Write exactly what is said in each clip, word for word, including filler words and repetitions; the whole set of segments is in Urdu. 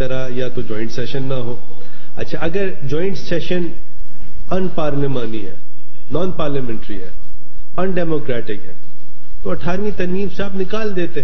طرح یا تو جوائنٹ سیشن نہ ہو. اچھا اگر جوائنٹ سیشن ان پارلیمانی ہے, نان پارلیمنٹری ہے, ان ڈیموکریٹک ہے, تو اٹھارہویں ترمیم سے آپ نکال دیتے.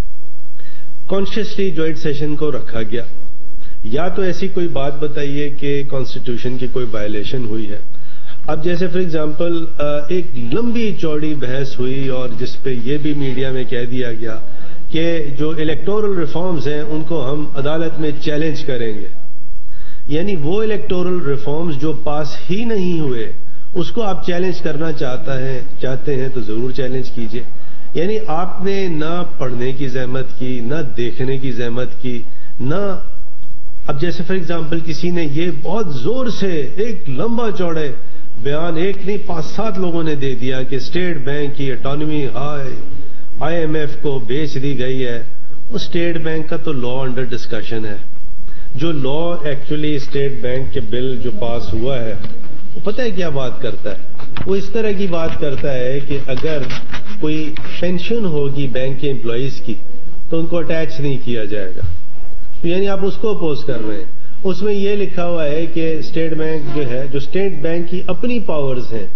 کانشیسلی جوائنٹ سیشن کو رکھا گیا. یا تو ایسی کوئی بات بتائیے کہ کانسٹیٹیوشن کی کوئی وائلیشن ہوئی ہے. اب جیسے فار ایگزامپل ایک لمبی چوڑی بحث ہوئی اور جس پہ یہ بھی میڈیا میں کہہ دیا گیا کہ جو الیکٹورل ریفارمز ہیں ان کو ہم عدالت میں چیلنج کریں گے. یعنی وہ الیکٹورل ریفارمز جو پاس ہی نہیں ہوئے اس کو آپ چیلنج کرنا چاہتا ہے چاہتے ہیں تو ضرور چیلنج کیجئے. یعنی آپ نے نہ پڑھنے کی زحمت کی, نہ دیکھنے کی زحمت کی, نہ اب جیسے فار ایگزامپل کسی نے یہ بہت زور سے ایک لمبا چوڑے بیان, ایک نہیں پانچ سات لوگوں نے دے دیا کہ اسٹیٹ بینک کی اٹانومی آئی ایم ایف کو بیچ دی گئی ہے. وہ اسٹیٹ بینک کا تو لا انڈر ڈسکشن ہے. جو لا ایکچولی اسٹیٹ بینک کے بل جو پاس ہوا ہے وہ پتہ ہے کیا بات کرتا ہے؟ وہ اس طرح کی بات کرتا ہے کہ اگر کوئی پینشن ہوگی بینک کے امپلائیز کی تو ان کو اٹیچ نہیں کیا جائے گا. یعنی آپ اس کو اپوز کر رہے ہیں. اس میں یہ لکھا ہوا ہے کہ اسٹیٹ بینک جو ہے, جو اسٹیٹ بینک کی اپنی پاورز ہیں,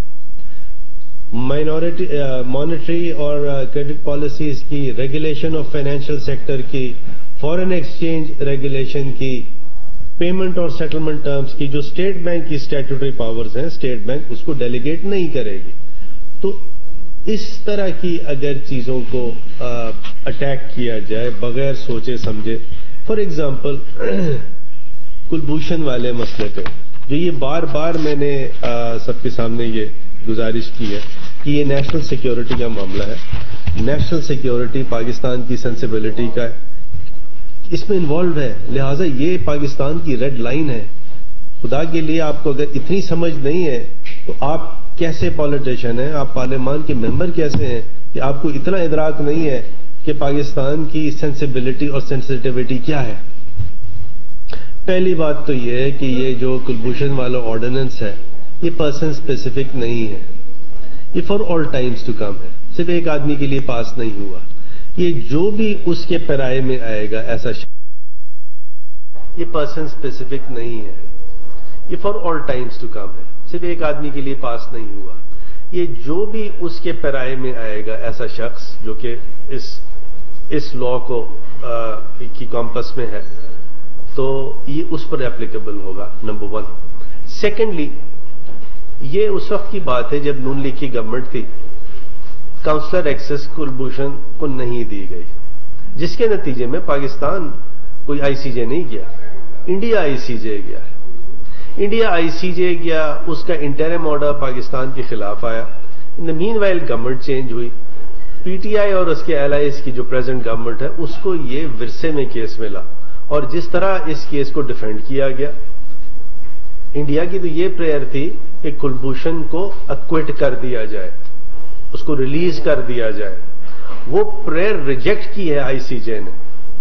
مائنورٹی مانیٹری اور کریڈٹ پالیسیز کی, ریگولیشن آف فائنینشیل سیکٹر کی, فارن ایکسچینج ریگولیشن کی, پیمنٹ اور سیٹلمنٹ ٹرمز کی, جو اسٹیٹ بینک کی اسٹیٹوٹری پاورز ہیں, اسٹیٹ بینک اس کو ڈیلیگیٹ نہیں کرے گی. تو اس طرح کی اگر چیزوں کو اٹیک کیا جائے بغیر سوچے سمجھے, فار ایگزامپل کلبھوشن والے مسئلے پہ جو یہ بار بار میں نے سب کے سامنے یہ گزارش کی ہے کہ یہ نیشنل سیکیورٹی کا معاملہ ہے. نیشنل سیکیورٹی پاکستان کی سینسیبلٹی کا اس میں انوالوڈ ہے, لہذا یہ پاکستان کی ریڈ لائن ہے. خدا کے لیے آپ کو اگر اتنی سمجھ نہیں ہے تو آپ کیسے پالیٹیشین ہیں, آپ پارلیمان کے ممبر کیسے ہیں کہ آپ کو اتنا ادراک نہیں ہے کہ پاکستان کی سینسیبلٹی اور سینسٹیوٹی کیا ہے. پہلی بات تو یہ ہے کہ یہ جو کلبھوشن والا آرڈیننس ہے یہ پرسن اسپیسیفک نہیں ہے, یہ for all times to come ہے. صرف ایک آدمی کے لیے پاس نہیں ہوا. یہ جو بھی اس کے پیرائے میں آئے گا ایسا شخص, یہ پرسن اسپیسیفک نہیں ہے, یہ for all times to come ہے. صرف ایک آدمی کے لیے پاس نہیں ہوا. یہ جو بھی اس کے پیرائے میں آئے گا ایسا شخص جو کہ اس اس لا کو کی کامپس میں ہے تو یہ اس پر ایپلیکیبل ہوگا, نمبر ون. سیکنڈلی, یہ اس وقت کی بات ہے جب نون لیگ کی گورنمنٹ تھی, کاؤنسلر ایکسس کلبھوشن کو نہیں دی گئی, جس کے نتیجے میں پاکستان کوئی آئی سی جے نہیں گیا, انڈیا آئی سی جے گیا ہے. انڈیا آئی سی جے گیا, اس کا انٹرم آرڈر پاکستان کے خلاف آیا. In the meanwhile government change ہوئی. پی ٹی آئی اور اس کے ایلائز کی جو پریزنٹ گورنمنٹ ہے اس کو یہ ورثے میں کیس ملا, اور جس طرح اس کیس کو ڈیفینڈ کیا گیا, انڈیا کی تو یہ پریئر تھی کہ کلبھوشن کو اکوئٹ کر دیا جائے, اس کو ریلیز کر دیا جائے. وہ پریئر ریجیکٹ کی ہے آئی سی جے نے.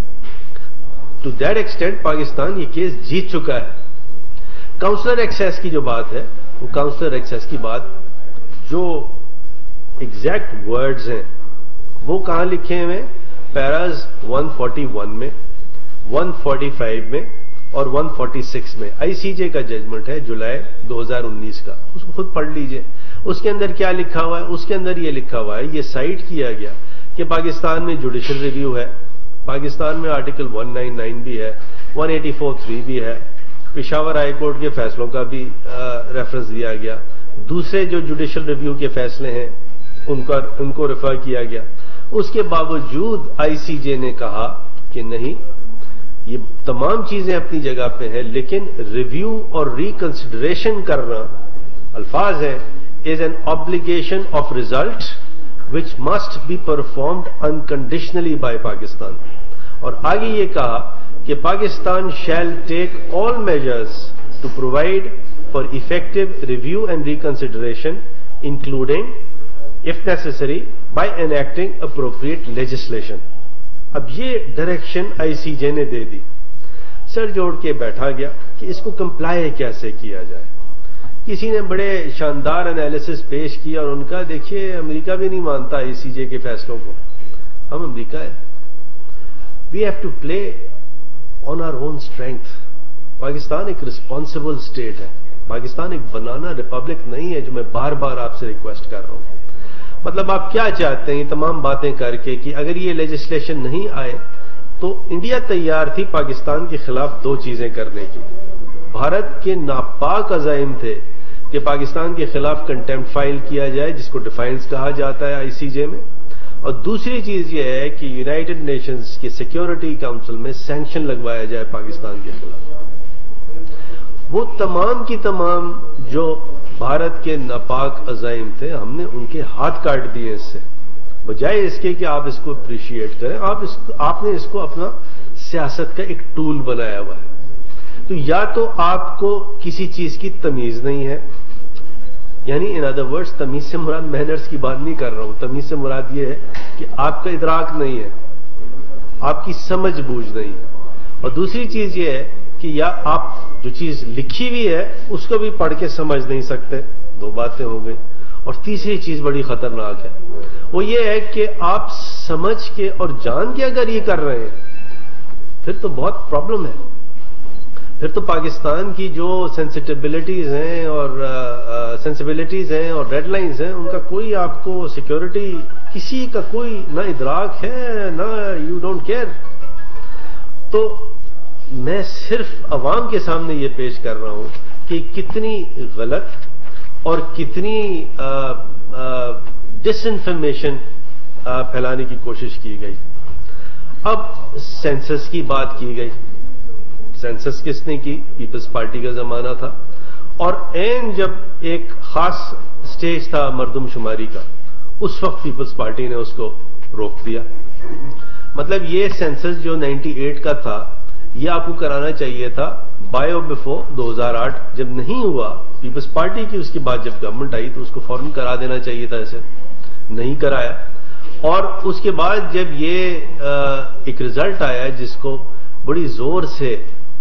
ٹو دیٹ ایکسٹینٹ پاکستان یہ کیس جیت چکا ہے. کاؤنسلر ایکسیس کی جو بات ہے, وہ کاؤنسلر ایکسیس کی بات جو ایگزیکٹ ورڈز ہیں وہ کہاں لکھے ہوئے, پیراز ون فورٹی ون میں, ون فورٹی فائیو میں اور ون فورٹی سکس میں. آئی سی جے کا ججمنٹ ہے جولائی دو ہزار انیس کا, اس کو خود پڑھ لیجئے. اس کے اندر کیا لکھا ہوا ہے؟ اس کے اندر یہ لکھا ہوا ہے, یہ سائٹ کیا گیا کہ پاکستان میں جوڈیشل ریویو ہے, پاکستان میں آرٹیکل ون نائن نائن بھی ہے, ون ایٹی فور تھری بھی ہے, پشاور ہائی کورٹ کے فیصلوں کا بھی ریفرنس دیا گیا, دوسرے جو جوڈیشل ریویو کے فیصلے ہیں ان کا ان کو ریفر کیا گیا. اس کے باوجود آئی سی جے نے کہا کہ نہیں, یہ تمام چیزیں اپنی جگہ پہ ہیں, لیکن ریویو اور ریکنسیڈریشن کرنا, الفاظ ہیں, is an obligation of result which must be performed unconditionally by Pakistan. اور آگے یہ کہا کہ Pakistan shall take all measures to provide for effective review and reconsideration, including, if necessary, by enacting appropriate legislation. اب یہ ڈائریکشن آئی سی جے نے دے دی. سر جوڑ کے بیٹھا گیا کہ اس کو کمپلائی کیسے کیا جائے. کسی نے بڑے شاندار انالیسس پیش کیا اور ان کا دیکھیے امریکہ بھی نہیں مانتا آئی سی جے کے فیصلوں کو, ہم امریکہ ہے. We have to play on our own strength. Pakistan ایک رسپانسبل اسٹیٹ ہے. پاکستان ایک بنانا ریپبلک نہیں ہے جو میں بار بار آپ سے ریکویسٹ کر رہا ہوں. مطلب آپ کیا چاہتے ہیں یہ تمام باتیں کر کے کہ اگر یہ لیجسلیشن نہیں آئے تو انڈیا تیار تھی پاکستان کے خلاف دو چیزیں کرنے کی. بھارت کے ناپاک عزائم تھے کہ پاکستان کے خلاف کنٹیمپٹ فائل کیا جائے جس کو ڈیفائنس کہا جاتا ہے آئی سی جے میں, اور دوسری چیز یہ ہے کہ یونائٹڈ نیشنز کے سیکیورٹی کاؤنسل میں سینکشن لگوایا جائے پاکستان کے خلاف. وہ تمام کی تمام جو بھارت کے ناپاک عزائم تھے ہم نے ان کے ہاتھ کاٹ دیے اس سے, بجائے اس کے کہ آپ اس کو اپریشیٹ کریں. آپ اس آپ نے اس کو اپنا سیاست کا ایک ٹول بنایا ہوا ہے. تو یا تو آپ کو کسی چیز کی تمیز نہیں ہے, یعنی ان ادر ورڈز تمیز سے مراد مینرز کی بات نہیں کر رہا ہوں, تمیز سے مراد یہ ہے کہ آپ کا ادراک نہیں ہے, آپ کی سمجھ بوجھ نہیں ہے. اور دوسری چیز یہ ہے کہ یا آپ جو چیز لکھی ہوئی ہے اس کو بھی پڑھ کے سمجھ نہیں سکتے, دو باتیں ہو گئی. اور تیسری چیز بڑی خطرناک ہے, وہ یہ ہے کہ آپ سمجھ کے اور جان کے اگر یہ کر رہے ہیں پھر تو بہت پرابلم ہے. پھر تو پاکستان کی جو سینسٹیبلٹیز ہیں اور سینسیبلٹیز ہیں اور ریڈ لائنز ہیں ان کا کوئی آپ کو سیکیورٹی کسی کا کوئی نہ ادراک ہے نہ یو ڈونٹ کیئر. تو میں صرف عوام کے سامنے یہ پیش کر رہا ہوں کہ کتنی غلط اور کتنی ڈس انفارمیشن پھیلانے کی کوشش کی گئی. اب سینسس کی بات کی گئی. سینسس کس نے کی؟ پیپلز پارٹی کا زمانہ تھا, اور این جب ایک خاص سٹیج تھا مردم شماری کا اس وقت پیپلز پارٹی نے اس کو روک دیا. مطلب یہ سینسس جو نائنٹی ایٹ کا تھا یہ آپ کو کرانا چاہیے تھا بایو بفور دو ہزار آٹھ. جب نہیں ہوا پیپلز پارٹی کی اس کے بعد جب گورنمنٹ آئی تو اس کو فوراً کرا دینا چاہیے تھا, ایسے نہیں کرایا. اور اس کے بعد جب یہ ایک رزلٹ آیا جس کو بڑی زور سے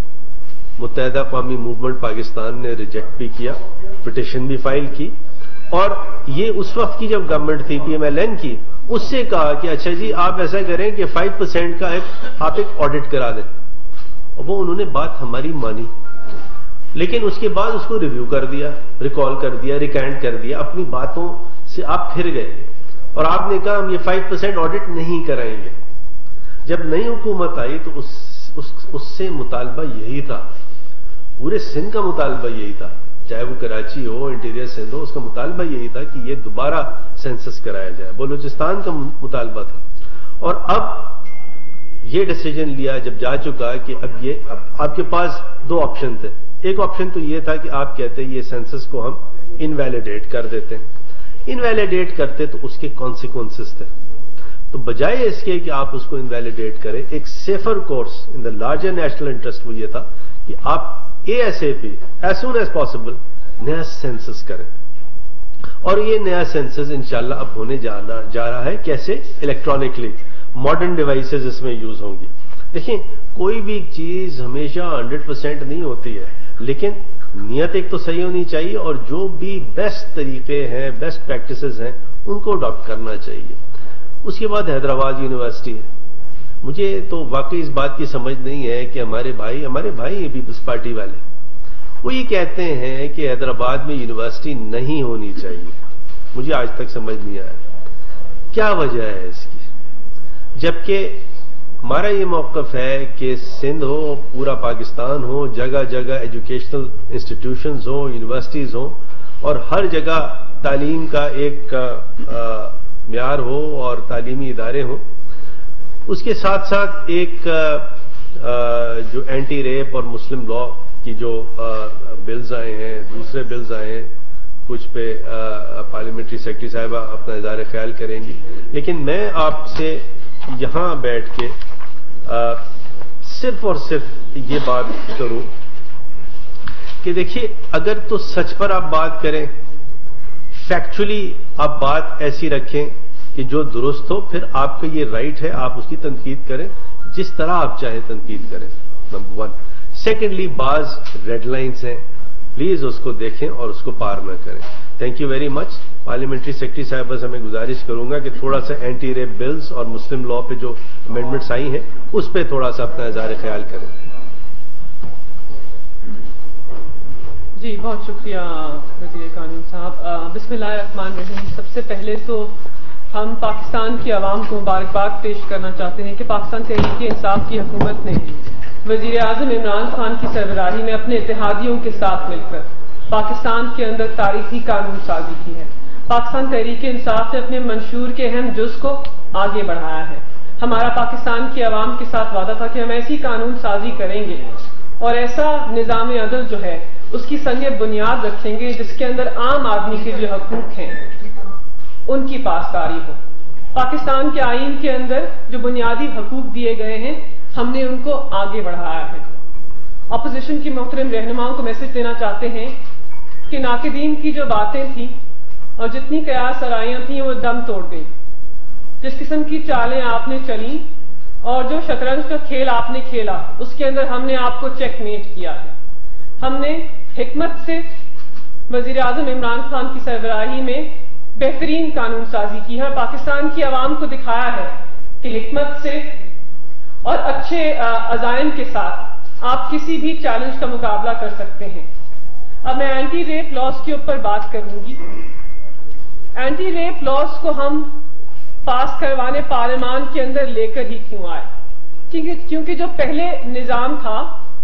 متحدہ اقوامی موومنٹ پاکستان نے ریجیکٹ بھی کیا, پٹیشن بھی فائل کی, اور یہ اس وقت کی جب گورنمنٹ تھی پی ایم ایل این کی, اس سے کہا کہ اچھا جی آپ ایسا کریں کہ فائیو پرسینٹ کا ایک آپ ایک آڈٹ کرا دیں. اور وہ انہوں نے بات ہماری مانی, لیکن اس کے بعد اس کو ریویو کر دیا, ریکال کر دیا, ریکینٹ کر دیا, اپنی باتوں سے آپ پھر گئے اور آپ نے کہا ہم یہ فائیو پرسینٹ آڈٹ نہیں کرائیں گے. جب نئی حکومت آئی تو اس, اس, اس سے مطالبہ یہی تھا, پورے سندھ کا مطالبہ یہی تھا, چاہے وہ کراچی ہو انٹیریئر سندھ ہو, اس کا مطالبہ یہی تھا کہ یہ دوبارہ سینسس کرایا جائے. بلوچستان کا مطالبہ تھا. اور اب یہ ڈیسیجن لیا جب جا چکا کہ اب یہ اب آپ کے پاس دو آپشن تھے. ایک آپشن تو یہ تھا کہ آپ کہتے یہ سینسس کو ہم انویلیڈیٹ کر دیتے ہیں. انویلیڈیٹ کرتے تو اس کے کانسیکوینسز تھے. تو بجائے اس کے کہ آپ اس کو انویلیڈیٹ کریں, ایک safer course in the larger national interest وہ یہ تھا کہ آپ A S A P as soon as possible نیا سینسس کریں. اور یہ نیا سینسس انشاءاللہ اب ہونے جا رہا ہے. کیسے؟ الیکٹرانکلی. ماڈرن ڈیوائسز اس میں یوز ہوں گی. دیکھیں کوئی بھی چیز ہمیشہ ہنڈریڈ پرسینٹ نہیں ہوتی ہے, لیکن نیت ایک تو صحیح ہونی چاہیے, اور جو بھی بیسٹ طریقے ہیں بیسٹ پریکٹسز ہیں ان کو اڈاپٹ کرنا چاہیے. اس کے بعد حیدرآباد یونیورسٹی ہے. مجھے تو واقعی اس بات کی سمجھ نہیں ہے کہ ہمارے بھائی ہمارے بھائی ہیں پیپلز پارٹی والے, وہ یہ کہتے ہیں کہ حیدرآباد میں یونیورسٹی نہیں ہونی چاہیے. مجھے آج تک سمجھ نہیں آیا کیا وجہ ہے اس کی, جبکہ ہمارا یہ موقف ہے کہ سندھ ہو, پورا پاکستان ہو, جگہ جگہ ایجوکیشنل انسٹیٹیوشنز ہوں, یونیورسٹیز ہوں, اور ہر جگہ تعلیم کا ایک معیار ہو اور تعلیمی ادارے ہوں. اس کے ساتھ ساتھ ایک جو اینٹی ریپ اور مسلم لا کی جو بلز آئے ہیں, دوسرے بلز آئے ہیں, کچھ پہ پارلیمنٹری سیکرٹری صاحبہ اپنا اظہار خیال کریں گی. لیکن میں آپ سے یہاں بیٹھ کے آ, صرف اور صرف یہ بات کروں کہ دیکھیے اگر تو سچ پر آپ بات کریں, فیکچولی آپ بات ایسی رکھیں کہ جو درست ہو, پھر آپ کا یہ رائٹ ہے آپ اس کی تنقید کریں جس طرح آپ چاہیں تنقید کریں, نمبر ون. سیکنڈلی بعض ریڈ لائنز ہیں, پلیز اس کو دیکھیں اور اس کو پار نہ کریں. Thank you very much. Parliamentary secretary صاحبہ سے میں گزارش کروں گا کہ تھوڑا سا اینٹی ریپ بلز اور مسلم لا پہ جو امینڈمنٹس آئی ہیں اس پہ تھوڑا سا اپنا اظہار خیال کریں. جی بہت شکریہ وزیر قانون صاحب. بسم اللہ الرحمن الرحیم. سب سے پہلے تو ہم پاکستان کی عوام کو مبارکباد پیش کرنا چاہتے ہیں کہ پاکستان تحریک انصاف کی حکومت نے وزیر اعظم عمران خان کی سربراہی میں اپنے اتحادیوں کے ساتھ مل کر پاکستان کے اندر تاریخی قانون سازی کی ہے. پاکستان تحریک انصاف نے اپنے منشور کے اہم جز کو آگے بڑھایا ہے. ہمارا پاکستان کی عوام کے ساتھ وعدہ تھا کہ ہم ایسی قانون سازی کریں گے اور ایسا نظام عدل جو ہے اس کی سنگ بنیاد رکھیں گے جس کے اندر عام آدمی کے جو حقوق ہیں ان کی پاسداری ہو. پاکستان کے آئین کے اندر جو بنیادی حقوق دیے گئے ہیں ہم نے ان کو آگے بڑھایا ہے. اپوزیشن کی محترم رہنماؤں کو میسج دینا چاہتے ہیں کہ ناقدین کی جو باتیں تھیں اور جتنی قیاس آرائیاں تھیں وہ دم توڑ گئی. جس قسم کی چالیں آپ نے چلی اور جو شطرنج کا کھیل آپ نے کھیلا اس کے اندر ہم نے آپ کو چیک میٹ کیا ہے. ہم نے حکمت سے وزیر اعظم عمران خان کی سربراہی میں بہترین قانون سازی کی ہے. پاکستان کی عوام کو دکھایا ہے کہ حکمت سے اور اچھے عزائم کے ساتھ آپ کسی بھی چیلنج کا مقابلہ کر سکتے ہیں. اب میں اینٹی ریپ لاز کے اوپر بات کروں گی. اینٹی ریپ لاز کو ہم پاس کروانے پارلیمان کے اندر لے کر ہی کیوں آئے؟ کیونکہ جو پہلے نظام تھا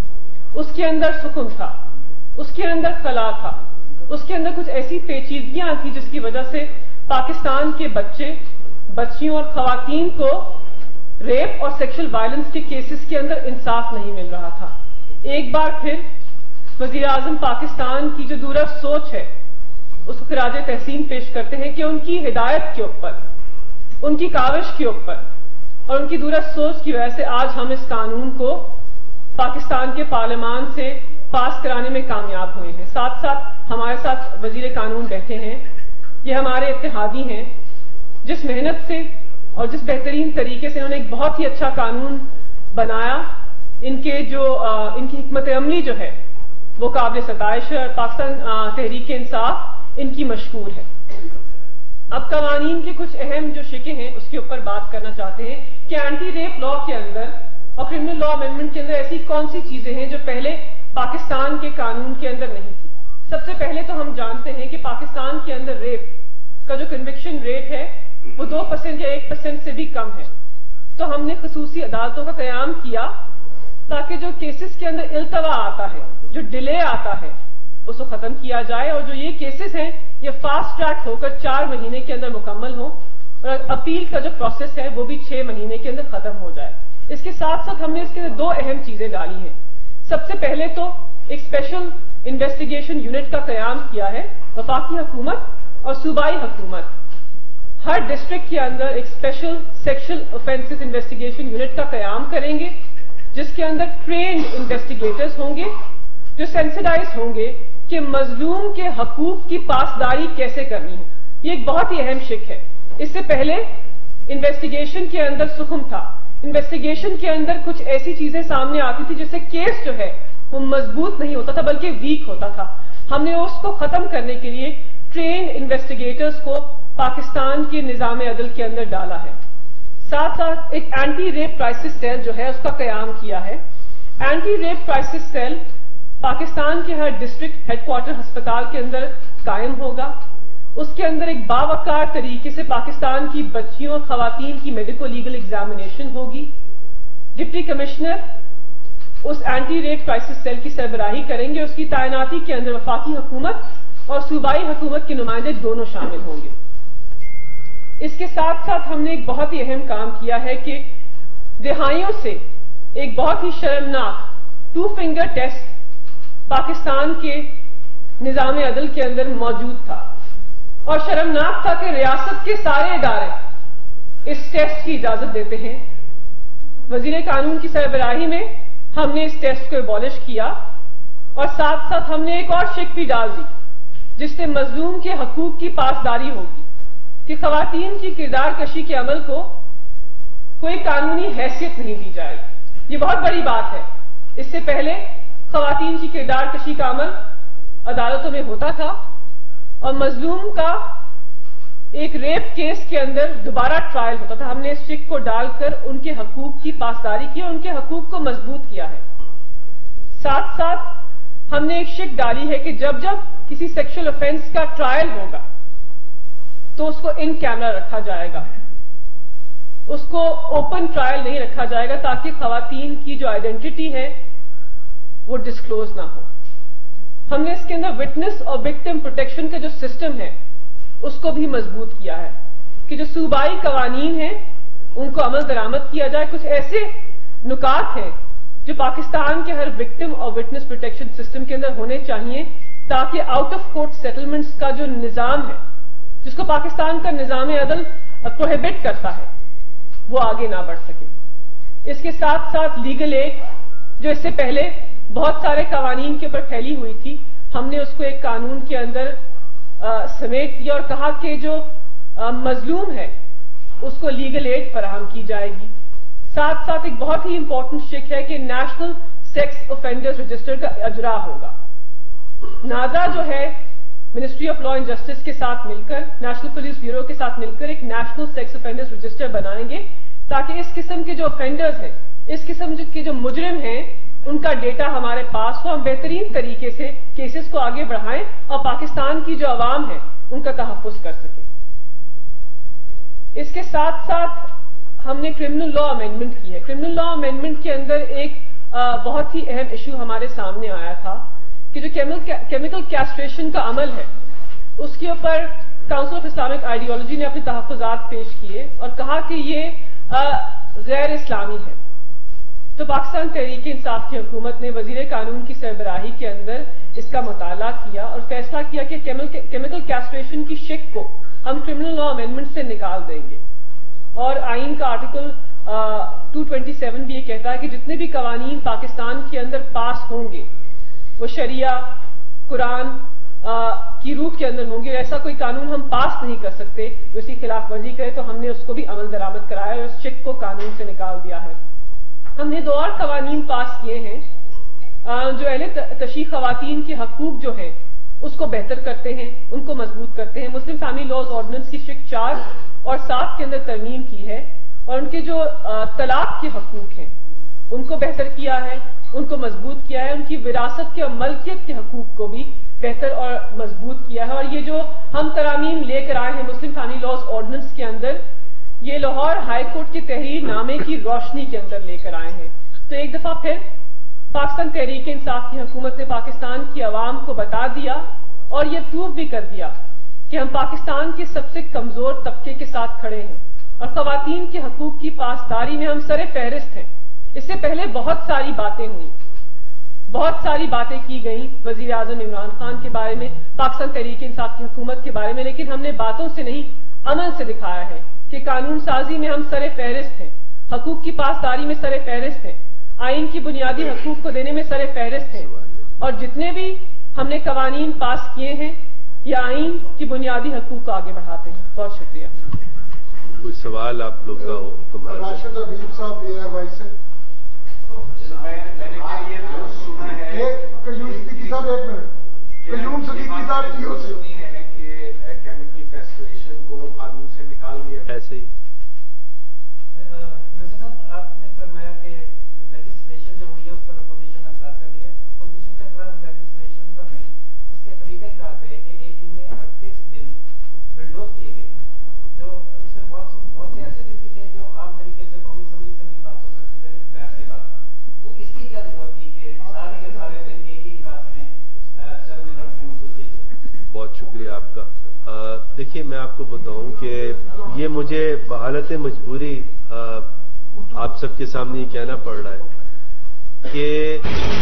اس کے اندر سکون تھا, اس کے اندر خلا تھا, اس کے اندر کچھ ایسی پیچیدگیاں تھیں جس کی وجہ سے پاکستان کے بچے, بچیوں اور خواتین کو ریپ اور سیکشل وائلنس کے کیسز کے اندر انصاف نہیں مل رہا تھا. ایک بار پھر وزیر اعظم پاکستان کی جو دورہ سوچ ہے اس کو خراج تحسین پیش کرتے ہیں کہ ان کی ہدایت کے اوپر, ان کی کاوش کے اوپر اور ان کی دورہ سوچ کی وجہ سے آج ہم اس قانون کو پاکستان کے پارلیمان سے پاس کرانے میں کامیاب ہوئے ہیں. ساتھ ساتھ ہمارے ساتھ وزیر قانون بیٹھے ہیں. یہ ہمارے اتحادی ہیں جس محنت سے اور جس بہترین طریقے سے انہوں نے ایک بہت ہی اچھا قانون بنایا. ان کے جو ان کی حکمت عملی جو ہے وہ قابل ستائش ہے اور پاکستان تحریک انصاف ان کی مشکور ہے. اب قوانین کے کچھ اہم جو شکیں ہیں اس کے اوپر بات کرنا چاہتے ہیں کہ اینٹی ریپ لا کے اندر اور کرمنل لا امینڈمنٹ کے اندر ایسی کون سی چیزیں ہیں جو پہلے پاکستان کے قانون کے اندر نہیں تھی. سب سے پہلے تو ہم جانتے ہیں کہ پاکستان کے اندر ریپ کا جو کنوکشن ریٹ ہے وہ دو پرسینٹ یا ایک پرسینٹ سے بھی کم ہے. تو ہم نے خصوصی عدالتوں کا قیام کیا تاکہ جو کیسز کے اندر التوا آتا ہے, جو ڈیلے آتا ہے, اس کو ختم کیا جائے اور جو یہ کیسز ہیں یہ فاسٹ ٹریک ہو کر چار مہینے کے اندر مکمل ہوں اور اپیل کا جو پروسیس ہے وہ بھی چھ مہینے کے اندر ختم ہو جائے. اس کے ساتھ ساتھ ہم نے اس کے اندر دو اہم چیزیں ڈالی ہیں. سب سے پہلے تو ایک اسپیشل انویسٹیگیشن یونٹ کا قیام کیا ہے. وفاقی حکومت اور صوبائی حکومت ہر ڈسٹرکٹ کے اندر ایک special sexual offences investigation unit کا قیام کریں گے جس کے اندر ٹرینڈ انویسٹیگیٹرز ہوں گے جو سینسیٹائز ہوں گے کہ مظلوم کے حقوق کی پاسداری کیسے کرنی ہے. یہ ایک بہت ہی اہم شک ہے. اس سے پہلے انویسٹیگیشن کے اندر سکم تھا. انویسٹیگیشن کے اندر کچھ ایسی چیزیں سامنے آتی تھی جس سے کیس جو ہے وہ مضبوط نہیں ہوتا تھا بلکہ ویک ہوتا تھا. ہم نے اس کو ختم کرنے کے لیے ٹرینڈ انویسٹیگیٹرز کو پاکستان کے نظام عدل کے اندر ڈالا ہے. ساتھ ساتھ ایک اینٹی ریپ کرائسس سیل جو ہے اس کا قیام کیا ہے. Anti rape crisis cell Pakistan کے ہر ڈسٹرکٹ ہیڈ کوارٹر ہسپتال کے اندر قائم ہوگا. اس کے اندر ایک باوقار طریقے سے پاکستان کی بچیوں اور خواتین کی میڈیکو لیگل ایگزامینیشن ہوگی. ڈپٹی کمشنر اس اینٹی ریپ کرائسس سیل کی سربراہی کریں گے. اس کی تعیناتی کے اندر وفاقی حکومت اور صوبائی حکومت کے نمائندے دونوں شامل ہوں گے. اس کے ساتھ ساتھ ہم نے ایک بہت ہی اہم کام کیا ہے کہ دہائیوں سے ایک بہت ہی شرمناک ٹو فنگر ٹیسٹ پاکستان کے نظام عدل کے اندر موجود تھا اور شرمناک تھا کہ ریاست کے سارے ادارے اس ٹیسٹ کی اجازت دیتے ہیں. وزیر قانون کی سربراہی میں ہم نے اس ٹیسٹ کو ایبالش کیا اور ساتھ ساتھ ہم نے ایک اور شک بھی ڈال دی جس سے مظلوم کے حقوق کی پاسداری ہوگی کہ خواتین کی کردار کشی کے عمل کو کوئی قانونی حیثیت نہیں دی جائے گی. یہ بہت بڑی بات ہے. اس سے پہلے خواتین کی کردار کشی کا عمل عدالتوں میں ہوتا تھا اور مظلوم کا ایک ریپ کیس کے اندر دوبارہ ٹرائل ہوتا تھا. ہم نے اس شک کو ڈال کر ان کے حقوق کی پاسداری کی اور ان کے حقوق کو مضبوط کیا ہے. ساتھ ساتھ ہم نے ایک شک ڈالی ہے کہ جب جب کسی سیکشل آفینس کا ٹرائل ہوگا تو اس کو ان کیمرہ رکھا جائے گا، اس کو اوپن ٹرائل نہیں رکھا جائے گا تاکہ خواتین کی جو آئیڈینٹی ہے وہ ڈسکلوز نہ ہو۔ ہم نے اس کے اندر وٹنس اور وکٹم پروٹیکشن کا جو سسٹم ہے اس کو بھی مضبوط کیا ہے کہ جو صوبائی قوانین ہیں ان کو عمل درآمد کیا جائے۔ کچھ ایسے نکات ہیں جو پاکستان کے ہر وکٹم اور وٹنس پروٹیکشن سسٹم کے اندر ہونے چاہیے تاکہ آؤٹ آف کورٹ سیٹلمنٹس کا جو نظام ہے جس کو پاکستان کا نظام عدل پروہیبٹ کرتا ہے وہ آگے نہ بڑھ سکے۔ اس کے ساتھ ساتھ لیگل ایڈ جو اس سے پہلے بہت سارے قوانین کے اوپر پھیلی ہوئی تھی، ہم نے اس کو ایک قانون کے اندر سمیٹ دیا اور کہا کہ جو مظلوم ہے اس کو لیگل ایڈ فراہم کی جائے گی۔ ساتھ ساتھ ایک بہت ہی امپورٹنٹ شک ہے کہ نیشنل سیکس اوفینڈرز رجسٹر کا اجرا ہوگا۔ نازا جو ہے ministry of law and justice کے ساتھ مل کر، نیشنل پولیس بیورو کے ساتھ مل کر ایک نیشنل سیکس اوفینڈرز رجسٹر بنائیں گے تاکہ اس قسم کے جو اوفینڈرز ہیں، اس قسم کے جو مجرم ہیں، ان کا ڈیٹا ہمارے پاس ہو، ہم بہترین طریقے سے کیسز کو آگے بڑھائیں اور پاکستان کی جو عوام ہے ان کا تحفظ کر سکیں۔ اس کے ساتھ ساتھ ہم نے کرمنل لا امینڈمنٹ کی ہے۔ کرمنل لا امینڈمنٹ کے اندر ایک بہت ہی اہم ایشو ہمارے سامنے آیا تھا کہ جو کیمیکل کیسٹریشن کا عمل ہے اس کے اوپر کاؤنسل آف اسلامک آئیڈیالوجی نے اپنے تحفظات پیش کیے اور کہا کہ یہ غیر اسلامی ہے۔ تو پاکستان تحریک انصاف کی حکومت نے وزیر قانون کی سربراہی کے اندر اس کا مطالعہ کیا اور فیصلہ کیا کہ کیمیکل کیسٹریشن کی شک کو ہم کرمنل لا امینڈمنٹ سے نکال دیں گے، اور آئین کا آرٹیکل دو سو سیونتیس بھی یہ کہتا ہے کہ جتنے بھی قوانین پاکستان کے اندر پاس ہوں گے وہ شریعہ قرآن کی روح کے اندر ہوں گے۔ ایسا کوئی قانون ہم پاس نہیں کر سکتے جو اس کی خلاف ورزی کرے، تو ہم نے اس کو بھی عمل درآمد کرایا اور اس شک کو قانون سے نکال دیا ہے۔ ہم نے دو اور قوانین پاس کیے ہیں جو اہل تشیع خواتین کے حقوق جو ہیں اس کو بہتر کرتے ہیں، ان کو مضبوط کرتے ہیں۔ مسلم فیملی لاز آرڈیننس کی شک چار اور سات کے اندر ترمیم کی ہے اور ان کے جو طلاق کے حقوق ہیں ان کو بہتر کیا ہے، ان کو مضبوط کیا ہے، ان کی وراثت کے اور ملکیت کے حقوق کو بھی بہتر اور مضبوط کیا ہے۔ اور یہ جو ہم ترامیم لے کر آئے ہیں مسلم فیملی لاز آرڈیننس کے اندر، یہ لاہور ہائی کورٹ کے تحریر نامے کی روشنی کے اندر لے کر آئے ہیں۔ تو ایک دفعہ پھر پاکستان تحریک انصاف کی حکومت نے پاکستان کی عوام کو بتا دیا اور یہ پروو بھی کر دیا کہ ہم پاکستان کے سب سے کمزور طبقے کے ساتھ کھڑے ہیں اور خواتین کے حقوق کی پاسداری میں ہم سر فہرست ہیں۔ اس سے پہلے بہت ساری باتیں ہوئی، بہت ساری باتیں کی گئیں وزیر اعظم عمران خان کے بارے میں، پاکستان تحریک انصاف کی حکومت کے بارے میں، لیکن ہم نے باتوں سے نہیں عمل سے دکھایا ہے کہ قانون سازی میں ہم سر فہرست ہیں، حقوق کی پاسداری میں سر فہرست ہیں، آئین کی بنیادی حقوق کو دینے میں سر فہرست ہیں، اور جتنے بھی ہم نے قوانین پاس کیے ہیں یہ آئین کی بنیادی حقوق کو آگے بڑھاتے ہیں۔ بہت شکریہ۔ کوئی سوال آپ لوگ کا ہو تمہارا؟ راشد حبیب صاحب اے آر وائی سے۔ میں نے یہ درست سنا ہے، قیوم صدیقی صاحب ایک منٹ، قیوم صدیقی صاحب ٹیو سے سنی ہے کہ کیمیکل کیسٹریشن کو قانون سے نکال دیا گیا۔ ایسے ہی ویسے صاحب آپ نے فرمایا کہ لیجسلیشن جو ہوئی ہے اس پر اپوزیشن اعتراض کر رہی ہے، اپوزیشن کا اعتراض لیجسلیشن پر نہیں، اس کے طریقہ کار پہ ہے کہ ایک دن میں اڑتیس دن ونڈوز کیے گئے، جو اس میں بہت بہت سے ایسے دن بھی تھے جو عام طریقے سے قومی اسمبلی سے نہیں بات ہو سکتی تھے پیار سے بات، تو اس کی کیا ضرورت تھی کہ سارے کے سارے دن ایک ہی اجلاس میں سر میں رکھ میں منظور کیے جائیں؟ بہت شکریہ آپ کا۔ دیکھیے میں آپ کو بتاؤں کہ یہ مجھے بحالت مجبوری آپ سب کے سامنے یہ کہنا پڑ رہا ہے کہ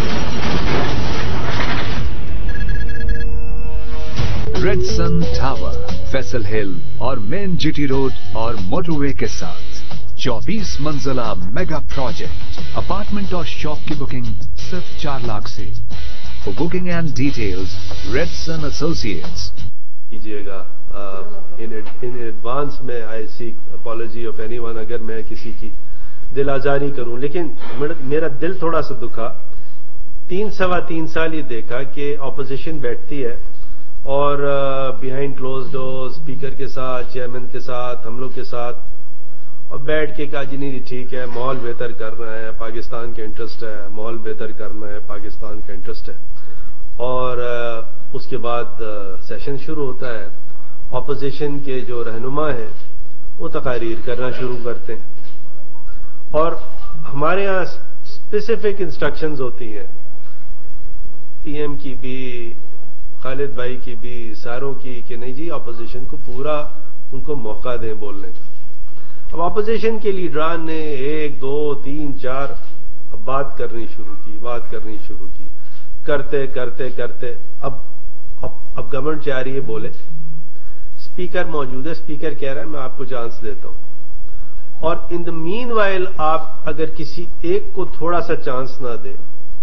ریڈ سن ٹاور فیصل ہل اور main G T road motorway وے کے ساتھ چوبیس منزلہ میگا پروجیکٹ، اپارٹمنٹ اور شاپ کی بکنگ صرف چار لاکھ سے۔ For booking and details red sun associates کیجیے گا۔ ان ایڈوانس میں I seek apology of anyone اگر میں کسی کی دل آزاری کروں، لیکن میرا دل تھوڑا سا دکھا۔ تین سوا تین سال یہ دیکھا کہ اپوزیشن بیٹھتی ہے اور بیہائنڈ کلوز ڈور اسپیکر کے ساتھ، چیئرمین کے ساتھ، ہم لوگ کے ساتھ، اور بیٹھ کے کہا جی نہیں ٹھیک ہے، ماحول بہتر کرنا ہے، پاکستان کا انٹرسٹ ہے، ماحول بہتر کرنا ہے، پاکستان کا انٹرسٹ ہے۔ اور اس کے بعد سیشن شروع ہوتا ہے. اپوزیشن کے جو رہنما ہیں وہ تقاریر کرنا شروع کرتے ہیں اور ہمارے یہاں اسپیسیفک انسٹرکشنز ہوتی ہیں, پی ایم کی بھی, خالد بھائی کی بھی, ساروں کی, کہ نہیں جی اپوزیشن کو پورا ان کو موقع دیں بولنے کا. اب اپوزیشن کے لیڈران نے ایک دو تین چار اب بات کرنی شروع کی بات کرنی شروع کی کرتے کرتے کرتے اب اب, اب گورنمنٹ چاہ رہی ہے بولے, اسپیکر موجود ہے, اسپیکر کہہ رہا ہے میں آپ کو چانس دیتا ہوں, اور ان دا مین وائل آپ اگر کسی ایک کو تھوڑا سا چانس نہ دیں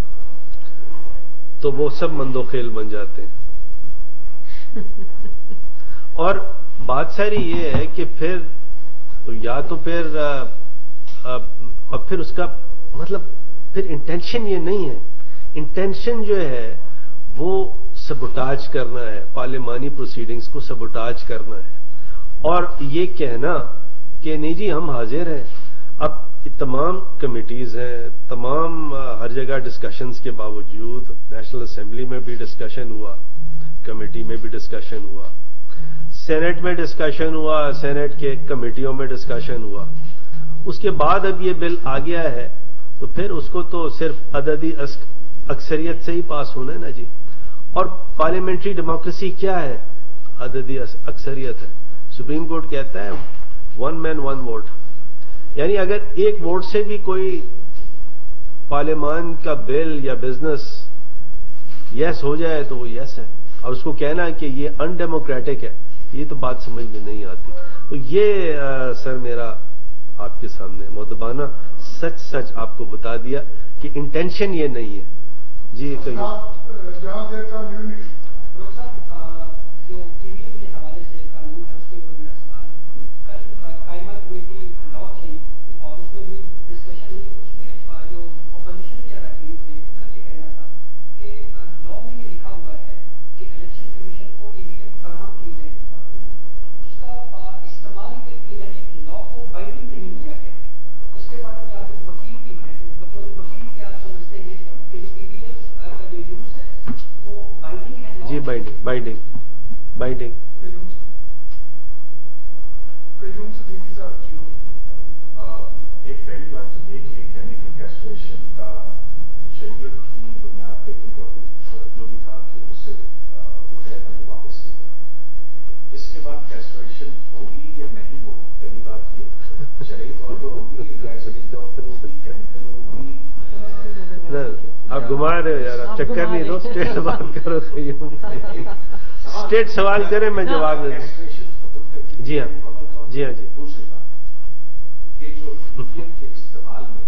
تو وہ سب مندو خیل بن جاتے ہیں. اور بات ساری یہ ہے کہ پھر یا تو پھر اور پھر اس کا مطلب پھر انٹینشن یہ نہیں ہے, انٹینشن جو ہے وہ سبوٹاج کرنا ہے, پارلیمانی پروسیڈنگز کو سبوٹاج کرنا ہے, اور یہ کہنا کہ نہیں جی ہم حاضر ہیں. اب تمام کمیٹیز ہیں, تمام ہر جگہ ڈسکشنز کے باوجود نیشنل اسمبلی میں بھی ڈسکشن ہوا, کمیٹی میں بھی ڈسکشن ہوا, سینٹ میں ڈسکشن ہوا, سینٹ کے کمیٹیوں میں ڈسکشن ہوا, اس کے بعد اب یہ بل آ گیا ہے تو پھر اس کو تو صرف عددی اکثریت سے ہی پاس ہونا ہے نا جی. اور پارلیمنٹری ڈیموکریسی کیا ہے؟ عددی اکثریت ہے. سپریم کورٹ کہتا ہے ون مین ون ووٹ, یعنی اگر ایک ووٹ سے بھی کوئی پارلیمان کا بل یا بزنس یس ہو جائے تو وہ یس ہے, اور اس کو کہنا کہ یہ ان ڈیموکریٹک ہے, یہ تو بات سمجھ میں نہیں آتی. تو یہ آ, سر میرا آپ کے سامنے مؤدبانہ سچ سچ آپ کو بتا دیا کہ انٹینشن یہ نہیں ہے. جی کہیے. جہاں دیر کا نیو ڈاکٹر صاحب جو ای وی ایم کے حوالے سے قانون ہے اس کے اوپر میرا سوال ہے. کل قائمہ کمیٹی لا تھی اور اس میں بھی ڈسکشن ہوئی, اس میں جو اپوزیشن کے اراکین تھے ان کا یہ کہنا تھا کہ لا میں یہ لکھا ہوا ہے کہ الیکشن کمیشن کو ای وی ایم فراہم کی جائے, اس کا استعمال کر کے یعنی لا کو بائنڈنگ نہیں کیا گیا. اس کے بارے میں آپ وکیل بھی ہیں تو بطور وکیل کیا آپ سمجھتے ہیں کہ جو ای وی ایم کا جو یوز ہے وہ بائنڈنگ ہے؟ جی بائنڈنگ بائنڈنگ بائنڈنگ ایک پہلی بات یہ کہ کیمیکل کیسٹریشن کا شریعت کی بنیاد پہ جو بھی تھا کہ اس سے وہ ہے ہمیں واپس لیا. اس کے بعد کیسٹریشن ہوگی یا نہیں ہوگی, پہلی بات یہ شرعی طور پہ ہوگی, غیر شرعی طور پہ ہوگی, کیمیکل ہوگی. آپ گھما رہے ہو یار, آپ چکر نہیں دو, اسٹیٹ سوال کرو. اسٹیٹ سوال کریں میں جواب دے دوں. جی ہاں جی ہاں جی. دوسری بات یہ جو ای وی ایم کے استعمال میں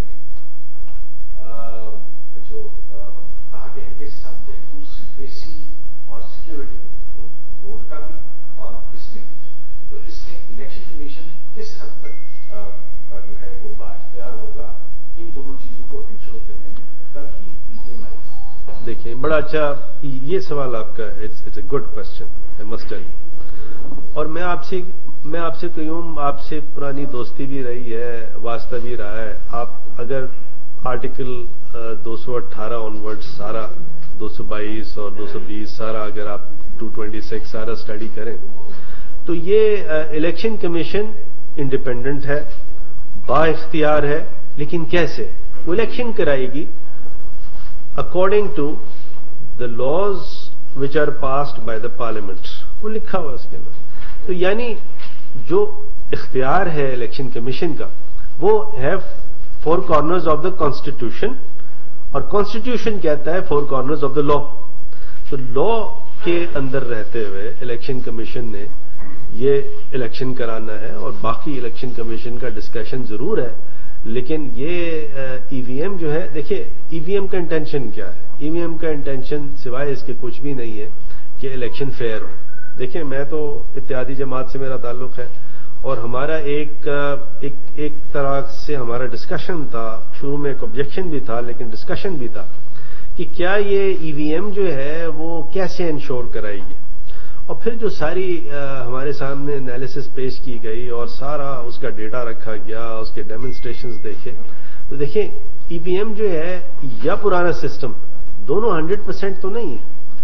جو کہا گیا کہ سبجیکٹ ٹو سیکریسی اور سیکورٹی ووٹ کا بھی اور اس میں بھی, تو اس میں الیکشن کمیشن کس حد تک جو ہے وہ بااختیار ہوگا ان دونوں چیزوں کو انشور کرنے میں تاکہ ای وی ایم آئے؟ دیکھیں بڑا اچھا یہ سوال آپ کا, it's a good question, I must tell you. اور میں آپ سے میں آپ سے کہوں, آپ سے پرانی دوستی بھی رہی ہے, واسطہ بھی رہا ہے. آپ اگر آرٹیکل دو سو اٹھارہ آن ورڈ سارا دو سو بائیس اور دو سو بیس سارا اگر آپ ٹو ٹوینٹی سکس سارا اسٹڈی کریں تو یہ الیکشن کمیشن انڈیپینڈنٹ ہے, با اختیار ہے, لیکن کیسے وہ الیکشن کرائے گی according to the laws which are passed by the parliament, وہ لکھا ہوا اس کے اندر. تو یعنی جو اختیار ہے الیکشن کمیشن کا وہ ہے four corners of the constitution, اور کانسٹیٹیوشن کہتا ہے four corners of the law. تو لا کے اندر رہتے ہوئے الیکشن کمیشن نے یہ الیکشن کرانا ہے, اور باقی الیکشن کمیشن کا ڈسکشن ضرور ہے, لیکن یہ ای وی ایم جو ہے, دیکھیے ای وی ایم کا انٹینشن کیا ہے؟ ای وی ایم کا انٹینشن سوائے اس کے کچھ بھی نہیں ہے کہ الیکشن فیئر ہو. دیکھیں میں تو اتحادی جماعت سے میرا تعلق ہے, اور ہمارا ایک ایک ایک طرح سے ہمارا ڈسکشن تھا, شروع میں ایک آبجیکشن بھی تھا لیکن ڈسکشن بھی تھا کہ کیا یہ ای وی ایم جو ہے وہ کیسے انشور کرائے گی. اور پھر جو ساری ہمارے سامنے انالیسس پیش کی گئی اور سارا اس کا ڈیٹا رکھا گیا, اس کے ڈیمونسٹریشنز دیکھے, تو دیکھیں ای وی ایم جو ہے یا پرانا سسٹم دونوں ہنڈریڈ پرسینٹ تو نہیں ہے.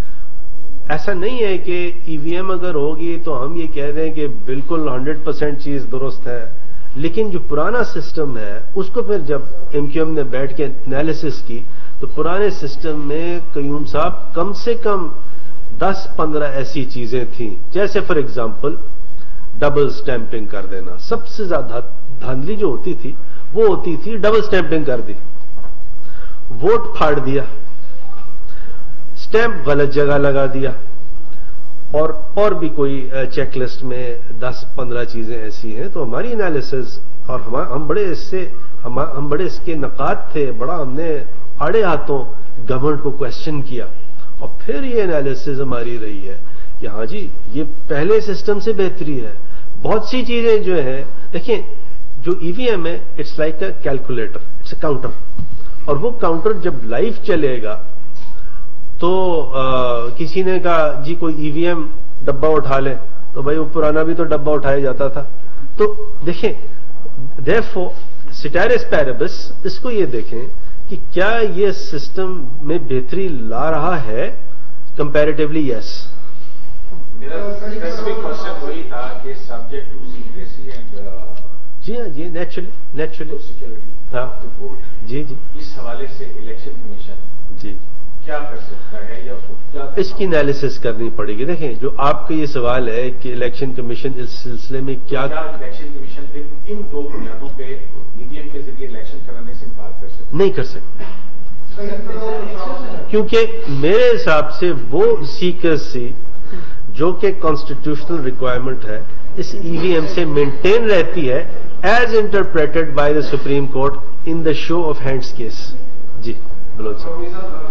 ایسا نہیں ہے کہ ای وی ایم اگر ہوگی تو ہم یہ کہہ دیں کہ بالکل ہنڈریڈ پرسینٹ چیز درست ہے، لیکن جو پرانا سسٹم ہے اس کو پھر جب ایم کیو ایم نے بیٹھ کے انالیسس کی تو پرانے سسٹم میں قیوم صاحب کم سے کم دس پندرہ ایسی چیزیں تھیں، جیسے فار ایگزامپل ڈبل سٹیمپنگ کر دینا. سب سے زیادہ دھاندلی جو ہوتی تھی وہ ہوتی تھی ڈبل سٹیمپنگ کر دی، ووٹ پھاڑ دیا، سٹیمپ غلط جگہ لگا دیا، اور اور بھی کوئی چیک لسٹ میں دس پندرہ چیزیں ایسی ہیں. تو ہماری انالیسز اور ہم بڑے اس سے ہم بڑے اس کے نقاد تھے، بڑا ہم نے آڑے ہاتھوں گورنمنٹ کو کوشچن کیا، اور پھر یہ انالیسز ہماری رہی ہے کہ ہاں جی یہ پہلے سسٹم سے بہتری ہے. بہت سی چیزیں جو ہیں دیکھیں، جو ای وی ایم ہے it's like a calculator, it's a counter, اور وہ کاؤنٹر جب لائف چلے گا تو آ, کسی نے کہا جی کوئی ای وی ایم ڈبہ اٹھا لے، تو بھائی وہ پرانا بھی تو ڈبہ اٹھایا جاتا تھا. تو دیکھیں therefore ceteris paribus اس کو یہ دیکھیں کہ کیا یہ سسٹم میں بہتری لا رہا ہے کمپیریٹیولی. یس. میرا اسپیسیفک کوشچن وہی تھا کہ سبجیکٹ ٹو سیکریسی اینڈ جی ہاں جی نیچرلی نیچرلی سیکورٹی ہاں ووٹ، جی جی اس حوالے سے الیکشن کمیشن جی کیا کر سکتا ہے یا اس کو کیا اس کی انالیسس کرنی پڑے گی. دیکھیں جو آپ کا یہ سوال ہے کہ الیکشن کمیشن اس سلسلے میں کیا الیکشن کمیشن پھر ان دو بنیادوں پہ ای وی ایم کے ذریعے الیکشن کرانے سے انکار کر سکتے نہیں کر سکتے، کیونکہ میرے حساب سے وہ سیکریسی جو کہ کانسٹیٹیوشنل ریکوائرمنٹ ہے اس ای وی ایم سے مینٹین رہتی ہے as interpreted by the supreme court in the show of hands case. جی بلوچ صاحب.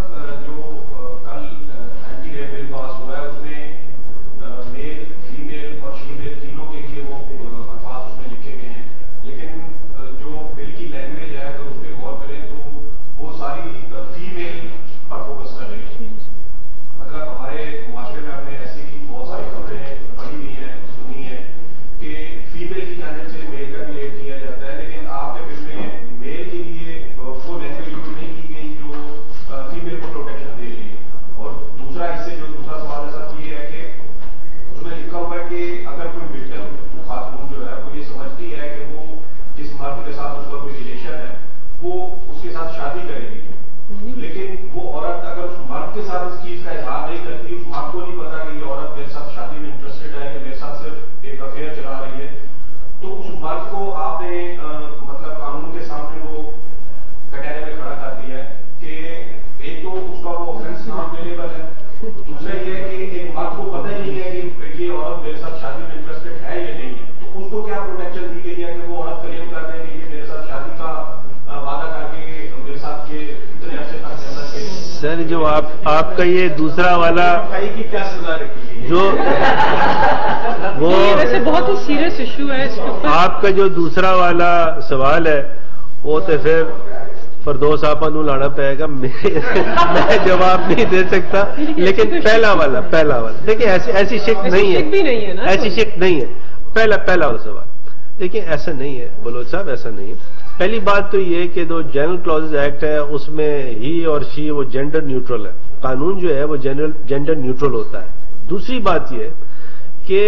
سر جو آپ آپ کا یہ دوسرا والا کی کیا سزا رکھی ہے جو وہ ویسے بہت ہی سیریس ایشو ہے اس کے اوپر. آپ کا جو دوسرا والا سوال ہے وہ تو پھر فردوس آپا نو لانا پڑے گا، میں جواب نہیں دے سکتا. لیکن پہلا والا پہلا والا دیکھیں ایسی ایسی شک نہیں ہے، ایسی شک نہیں ہے. پہلا پہلا والا سوال دیکھیں ایسا نہیں ہے بلوچ صاحب، ایسا نہیں ہے. پہلی بات تو یہ کہ جو جنرل کلوزز ایکٹ ہے اس میں ہی اور شی وہ جینڈر نیوٹرل ہے، قانون جو ہے وہ جینڈر نیوٹرل ہوتا ہے. دوسری بات یہ کہ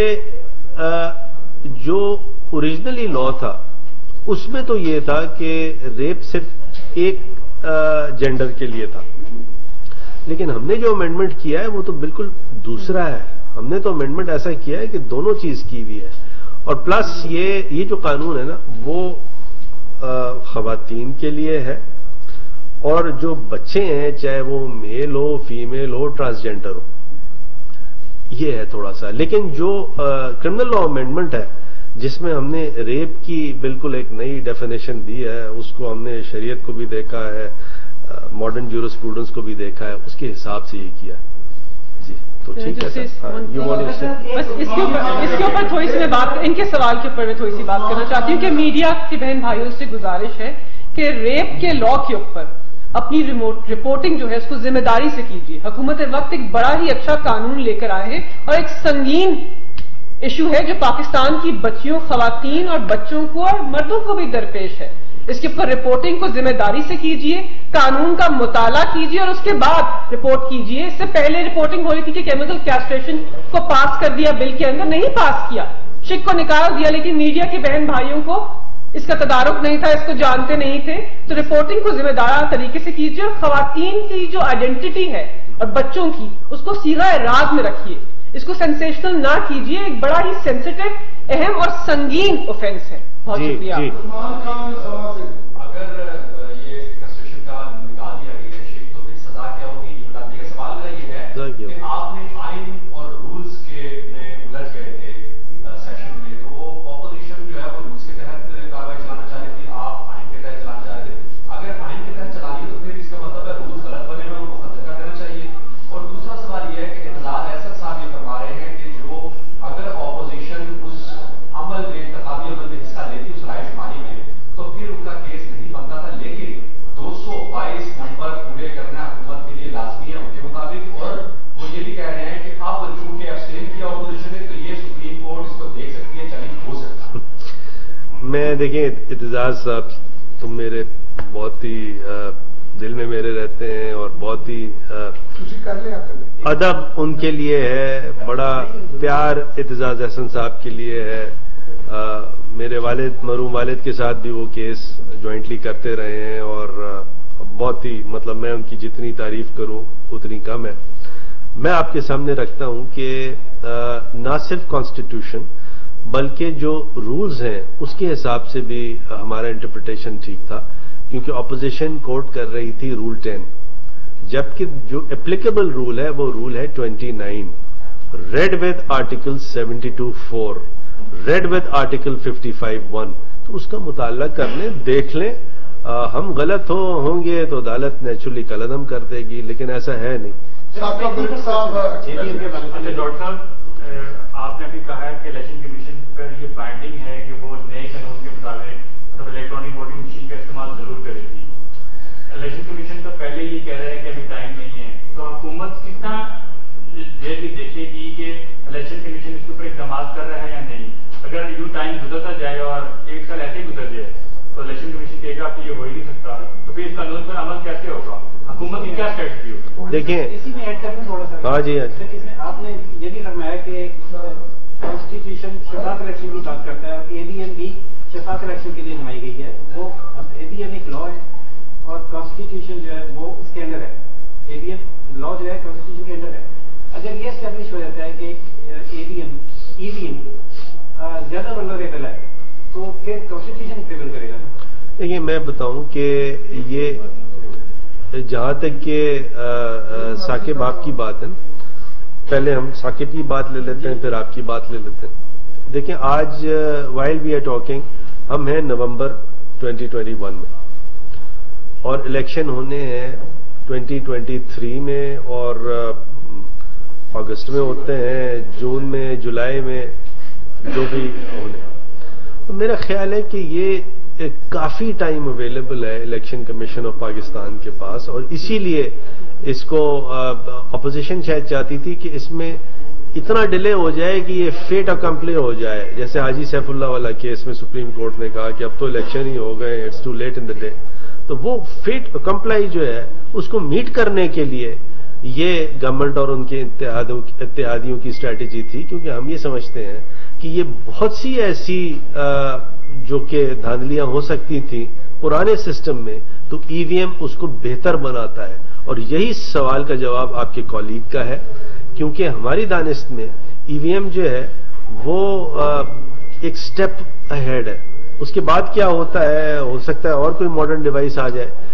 جو اوریجنلی لا تھا اس میں تو یہ تھا کہ ریپ صرف ایک جینڈر کے لیے تھا، لیکن ہم نے جو امینڈمنٹ کیا ہے وہ تو بالکل دوسرا ہے. ہم نے تو امینڈمنٹ ایسا کیا ہے کہ دونوں چیز کی ہوئی ہے، اور پلس یہ یہ جو قانون ہے نا وہ خواتین کے لیے ہے، اور جو بچے ہیں چاہے وہ میل ہو فیمیل ہو ٹرانسجینڈر ہو، یہ ہے تھوڑا سا. لیکن جو کرمنل لا امینڈمنٹ ہے جس میں ہم نے ریپ کی بالکل ایک نئی ڈیفینیشن دی ہے، اس کو ہم نے شریعت کو بھی دیکھا ہے، ماڈرن جورسپروڈنس کو بھی دیکھا ہے، اس کے حساب سے یہ کیا. جی تو ٹھیک ہے سر. بس اس کے اوپر اس کے اوپر تھوڑی سی میں بات ان کے سوال کے اوپر میں تھوڑی سی بات کرنا چاہتی ہوں کہ میڈیا کے بہن بھائیوں سے گزارش ہے کہ ریپ کے لا کے اوپر اپنی رپورٹنگ جو ہے اس کو ذمہ داری سے کیجیے. حکومت وقت ایک بڑا ہی اچھا قانون لے کر آئے ہیں اور ایک سنگین ایشو ہے جو پاکستان کی بچیوں، خواتین اور بچوں کو اور مردوں کو بھی درپیش ہے. اس کے اوپر رپورٹنگ کو ذمہ داری سے کیجئے، قانون کا مطالعہ کیجئے اور اس کے بعد رپورٹ کیجئے. اس سے پہلے رپورٹنگ ہو رہی تھی کہ کیمیکل کیسٹریشن کو پاس کر دیا بل کے اندر، نہیں پاس کیا، شک کو نکال دیا، لیکن میڈیا کے بہن بھائیوں کو اس کا تدارک نہیں تھا، اس کو جانتے نہیں تھے. تو رپورٹنگ کو ذمہ دار طریقے سے کیجئے اور خواتین کی جو آئیڈینٹی ہے اور بچوں کی، اس کو صیغہ راز میں رکھیے، اس کو سینسیشنل نہ کیجئے. ایک بڑا ہی سینسیٹیو، اہم اور سنگین اوفینس ہے. بہت شکریہ. اگر یہ کنسٹرکشن کا نکال دیا گیا ہے شیک، تو پھر سزا کیا ہوگی؟ یہ بتانے کا سوال میرا یہ ہے کہ آپ نے آئین اور رولز کے میں الجھ گئے تھے سیشن میں، تو وہ اپوزیشن جو ہے وہ رولز کے تحت کاروائی چلانا چاہ رہی تھی، آپ آئین کے تحت چلانا چاہ رہے تھے. اگر آئین کے تحت چلا لیے تو پھر اس کا مطلب ہے رولز غلط بنے ہوئے، ان کو ختم کر دینا چاہیے. اور دوسرا سوال یہ ہے کہ اعتزاز احسن صاحب یہ فرما رہے ہیں کہ جو اگر اپوزیشن اس عمل میں انتخابی عمل میں حصہ لیتی اس رائے شماری میں، تو پھر ان کا کیس نہیں بنتا تھا. لیکن دو سو بائیس نمبر پورے کرنا حکومت کے لیے لازمی ہے ان کے مطابق. اور وہ یہ بھی کہہ رہے ہیں کہ اب چونکہ ابسٹین کیا اپوزیشن نے، تو یہ سپریم کورٹ اس کو دیکھ سکتی ہے، چیلنج ہو سکتا ہے. میں دیکھیں اعتزاز صاحب، تم میرے بہت ہی دل میں میرے رہتے ہیں اور بہت ہی ادب ان کے لیے ہے، بڑا پیار اعتزاز احسن صاحب کے لیے ہے. میرے والد مرحوم والد کے ساتھ بھی وہ کیس جوائنٹلی کرتے رہے ہیں اور بہت ہی مطلب میں ان کی جتنی تعریف کروں اتنی کم ہے. میں آپ کے سامنے رکھتا ہوں کہ نہ صرف کانسٹیٹیوشن بلکہ جو رولز ہیں اس کے حساب سے بھی ہمارا انٹرپریٹیشن ٹھیک تھا، کیونکہ اپوزیشن کوٹ کر رہی تھی رول ٹین، جبکہ جو اپلیکیبل رول ہے وہ رول ہے twenty nine, read with article seventy two four, read with article fifty five one. تو اس کا مطالعہ کر لیں، دیکھ لیں. ہم غلط ہو ہوں گے تو عدالت نیچرلی قلم کر دے گی، لیکن ایسا ہے نہیں. ڈاکٹر صاحب آپ نے ابھی کہا ہے کہ الیکشن کمیشن پر یہ بائنڈنگ ہے کہ وہ نئے قانون کے مطابق مطلب الیکٹرانک ووٹنگ مشین کا استعمال ضرور کرے گی. الیکشن کمیشن تو پہلے ہی کہہ رہا ہے کہ ابھی ٹائم نہیں ہے، تو حکومت کتنا دیر بھی دیکھے گی کہ الیکشن کمیشن اس کے اوپر اقدامات کر رہا ہے یا نہیں؟ اگر یوں ٹائم گزرتا جائے اور ایک سال ایسے ہی گزر جائے تو الیکشن کمیشن کہے گا کہ یہ ہو ہی نہیں سکتا، تو پھر اس قانون پر عمل کیسے ہوگا؟ حکومت کی کیا اسٹریٹجی ہوگی؟ دیکھیں اسی میں ایڈ کرنا تھوڑا سا. ہاں جی ہاں جی. اس میں آپ نے یہ بھی فرمایا کہ کانسٹیٹیوشن شفاف الیکشن کی بات کرتا ہے اور اے ڈی ایم بھی شفاف الیکشن کے لیے بنائی گئی ہے. وہ اے ڈی ایم ایک لا ہے اور کانسٹیٹیوشن جو ہے وہ اس کے اندر ہے. اے ڈی ایم لا جو ہے کانسٹیٹیوشن کے اندر ہے. اگر یہ اسٹیبلش ہو جاتا ہے کہ A D M E V M زیادہ ولنریبل ہے تو پھر کانسٹیٹیوشن فیور کرے گا. دیکھیے میں بتاؤں کہ یہ جہاں تک کہ ثاقب آپ کی بات ہے، پہلے ہم ثاقب کی بات لے لیتے ہیں پھر آپ کی بات لے لیتے ہیں. دیکھیں آج وائل وی آر ٹاکنگ ہم ہیں نومبر ٹوئنٹی ٹوئنٹی ون میں اور الیکشن ہونے ہیں ٹوئنٹی ٹوئنٹی تھری میں اور اگست میں ہوتے ہیں، جون میں، جولائی میں، جو بھی ہونے. تو میرا خیال ہے کہ یہ کافی ٹائم اویلیبل ہے الیکشن کمیشن آف پاکستان کے پاس، اور اسی لیے اس کو اپوزیشن شاید چاہتی تھی کہ اس میں اتنا ڈیلے ہو جائے کہ یہ فیٹ اکمپلی ہو جائے. جیسے حاجی سیف اللہ والا کیس میں سپریم کورٹ نے کہا کہ اب تو الیکشن ہی ہو گئے، it's too late in the day. تو وہ فیٹ اکمپلائی جو ہے اس کو میٹ کرنے کے لیے یہ گورنمنٹ اور ان کے اتحادیوں کی اسٹریٹجی تھی، کیونکہ ہم یہ سمجھتے ہیں کہ یہ بہت سی ایسی جو کہ دھاندلیاں ہو سکتی تھیں پرانے سسٹم میں، تو ای وی ایم اس کو بہتر بناتا ہے. اور یہی سوال کا جواب آپ کے کولیگ کا ہے، کیونکہ ہماری دانست میں ای وی ایم جو ہے وہ ایک سٹیپ اہیڈ ہے. اس کے بعد کیا ہوتا ہے، ہو سکتا ہے اور کوئی ماڈرن ڈیوائس آ جائے،